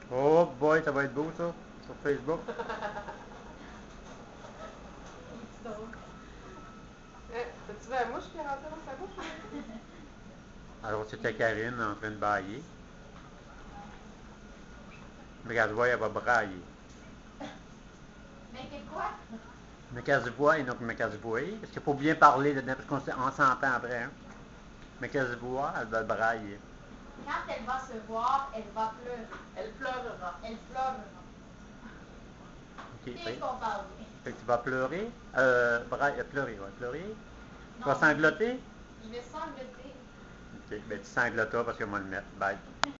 Oh boy, ça va être beau ça, sur Facebook. T'as-tu vu la mouche qui est rentrée dans sa bouche? Alors c'était Karine en train de bailler. Mais qu'elle se voit, elle va brailler. Mais que quoi? Mais qu'elle se voit et donc mais qu'elle se voit. Parce qu'il faut bien parler dedans, parce qu'on s'entend après. Hein? Mais qu'elle se voit, elle va brailler. Quand elle va se voir, elle va pleurer. Elle pleurera. Elle pleurera. Ok, Dès qu'on parle bien. fait que tu vas pleurer. Pleurer, ouais, pleurer. Tu Non, vas sangloter. je vais sangloter. Ok, ben tu sanglotas parce que moi le mettre. Bye.